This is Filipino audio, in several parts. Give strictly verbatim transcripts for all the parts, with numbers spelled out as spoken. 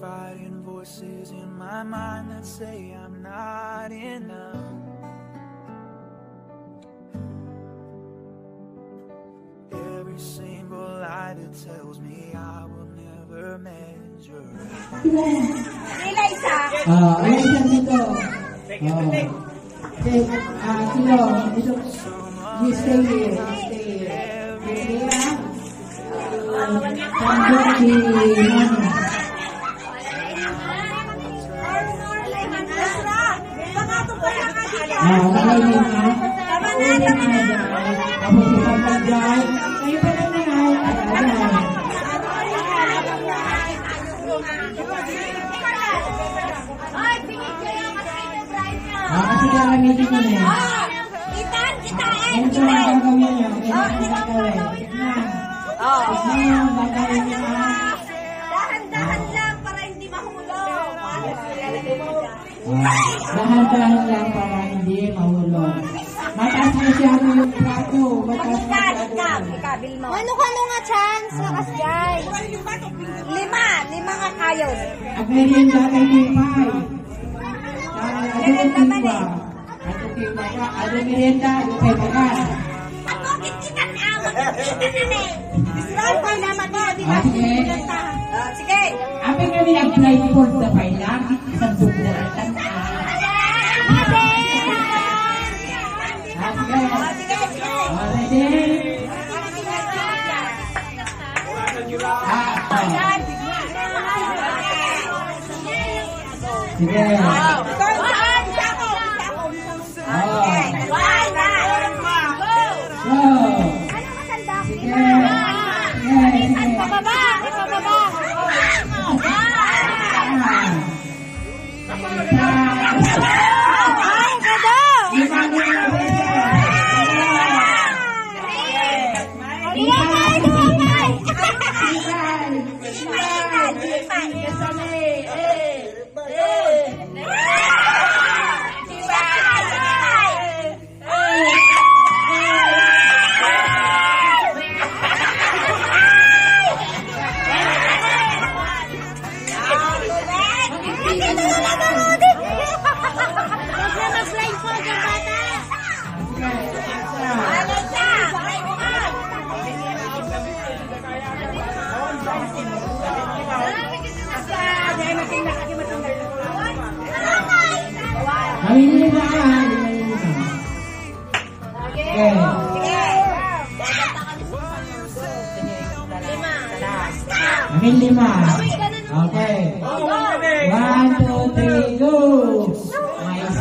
fighting voices in my mind that say I'm not enough. Every single lie that tells me I will never measure up. Sila isa. Ah, uh, isa dito. Ah. Okay, ah, sino? Ito. You stay here. Stay here. Okay, ah. Tanggap si Mami. Ah, nalay niyo na. Ulit na dyan. Tapos isang pag-dry. Kayo pa na na. Agad. Ah, kasi gagamitin niyo na. Itan, itaan, Ito ang gagawin niyo. Ito ang gagawin. Oh. Ito ang gagawin niyo. Dahan-dahan lang para hindi mahulog. Dahan-dahan lang para hindi mahulog. Mataas masyado yung plato. Mataas masyado. Ikabil mo. Ano-ano nga chance? Nakas jay. Lima. Lima nga kayo. At merienda kay Tipay. Ano tipa? Ano tipa ka? Ano merienda? Ano kay Bagan? Ako, kitikan na. Kitikan na eh. Disroll pa naman mo. Di ba? Sige. Apa kami nag-apply for the file? Isang dubulan. Sige. Pababa! Pababa! Ay, ganda! Kami lima ka, lima Kami lima. Okay. One, two, three, go. Nice.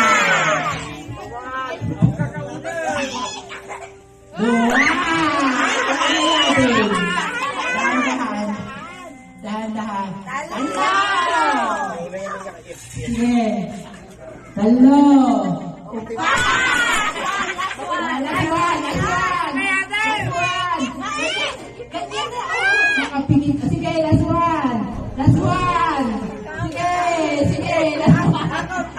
Dahan-dahan. Dahan-dahan. Sige. Talo. Nakapingin. Sige, last one. Last one. Sige, sige, last one.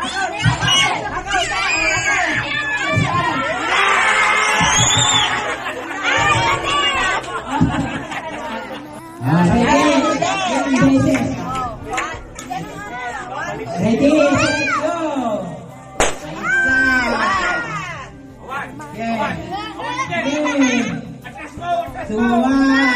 Ready? Ready? Go! Dua.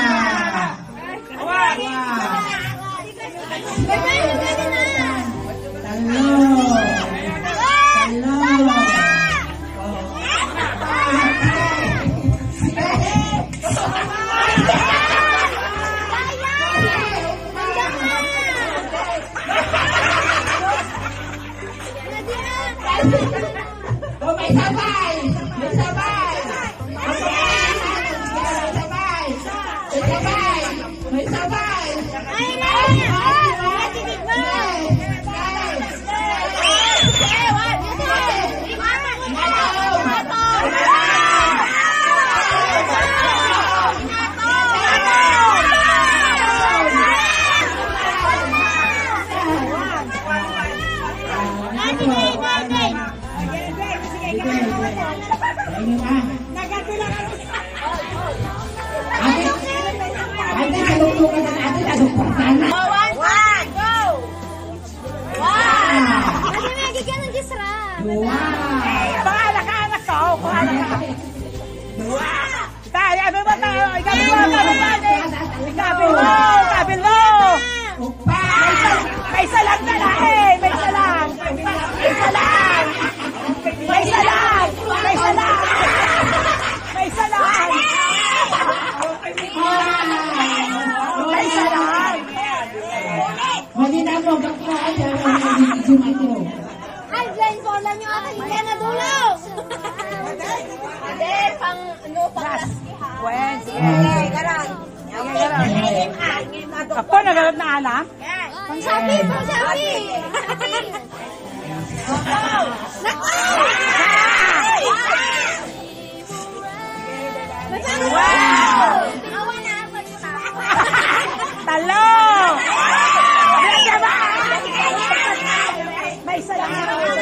Oh, may sabay! May sabay! May sabay! May sabay! Ay, ay, ay! Matinig mo! Ate, ate, salong-lungan natin, adong pasan. One, one, go! Kabilo! Kabilo! May isa lang na eh! May isa lang! May isa lang! May isa lang! May isa lang! May isa lang! May isa lang! Mali na mo, gagawin siya ng video. Ay, blindfold lang yung akin. Hindi na dulo. Hindi, pang, ano, pang laski ha. Pwede. Okay, garang. Ako, nagalap na alam? Pang sabi, pang sabi. Wow! Awa na ako yung Talo! May isa lang.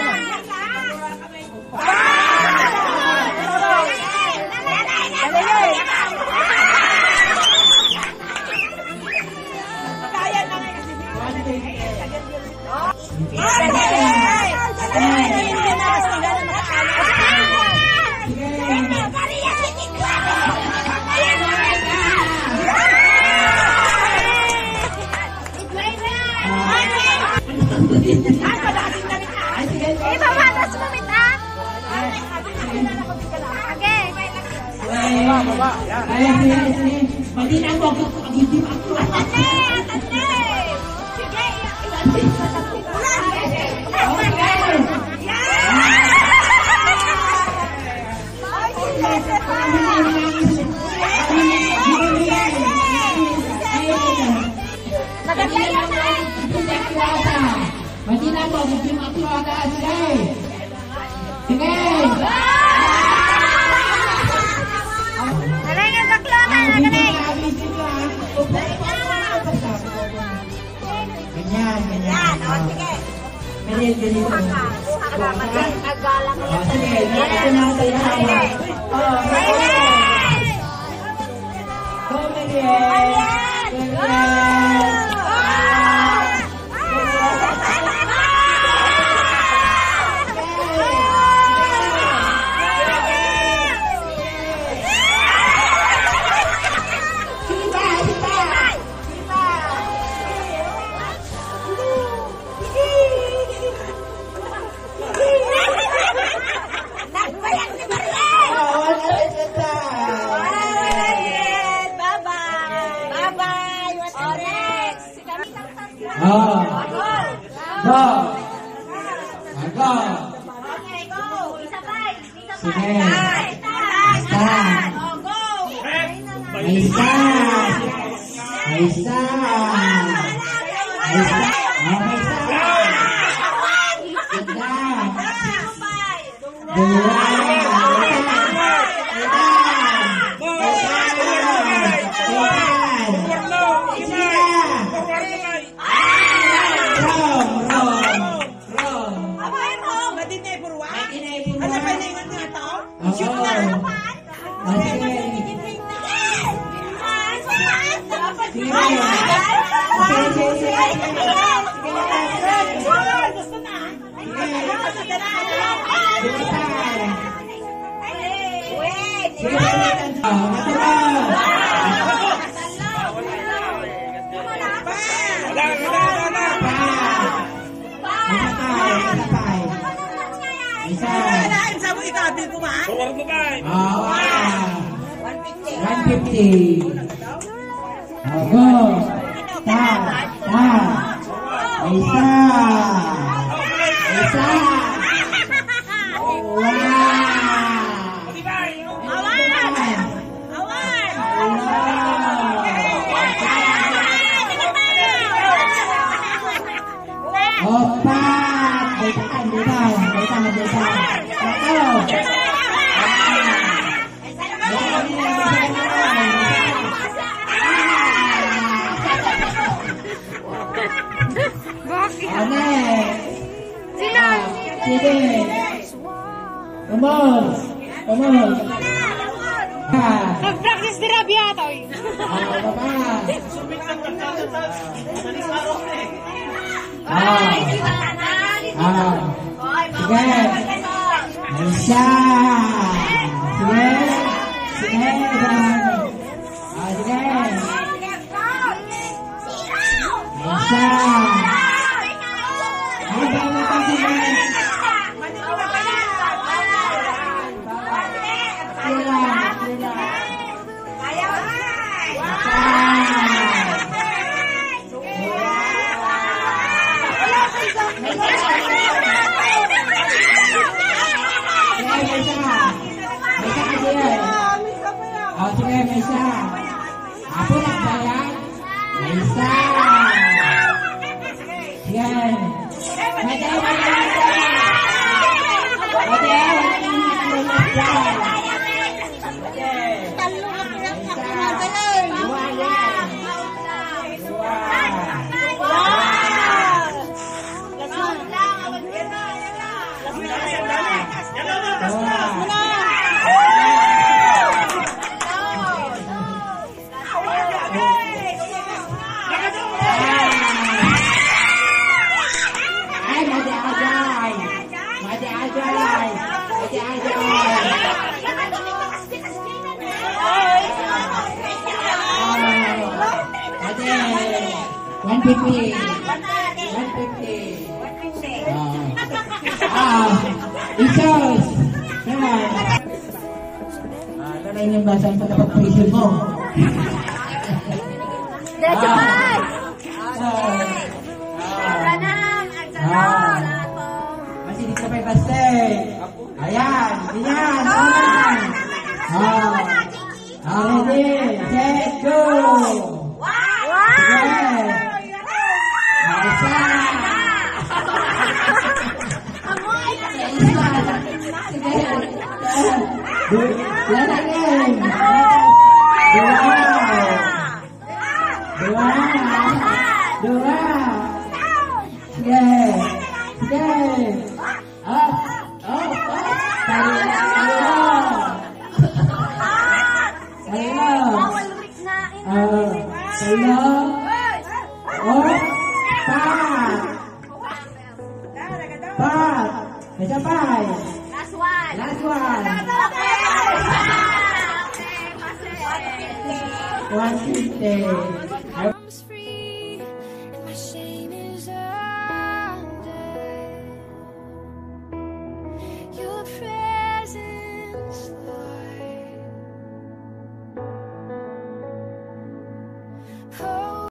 Ito ba? Tapos kumit ah? Okay. Ay, sige, sige. Mali na mo, gagawin ako. Ate! Ate! Sige! Mali na mo, gagawin ako agad. Sige! Sige! Alay nga saklona! Ganyan! Ganyan, ganyan. Sige! Ganyan, ganyan. Agalang O, sige, ito na sa yawa. O, go, Mariel! Ganyan! Oh. Go. Go. Okay, go! Isa pa! Isa pa! Sige. Isa! Oh, go! May isa. May isa. May isa. Oh, may isa. Ganda. Dua. one fifty. Oh, go. Ta. Ta. Isa. Isa. Wow. Opat. Baitan, baitan, baitan, baitan. Satu. Aneh. Sino? Sini. Umur. Umur. Nag-practice di rabia to. Ah, baba. Ah. Ah. Sige. Aisyah. Sige. Sige. Ah, sige. Pulang ba yan? May isa. Yan. Mada, mada, mada. Mada, mada. Talo na po lang sa kinagaling. Dua yan. Dua. Ay, madi-ajay. Madi-ajay. Madi-ajay. Madi. one fifty. one fifty. Ah, isos. Yan. Ah, nanay ng basan pa kapag prison mo. Diretso Ah. ba? Ah. Ganan, Ah. agsanon. Masih di sampai pasti. Ayan, ganyan, aman. Ah. Ah, ready, set, go. Sige. Isa. Isa. Sige. Du- Yan lagi. Dua. Dua. Dua. Sige. Sige. Oh, oh, oh. Tayo na, tayo na. Tayo na. Ah, tayo na. Oh, pat. Pat. May sabay. Last one. Last one. one fifty.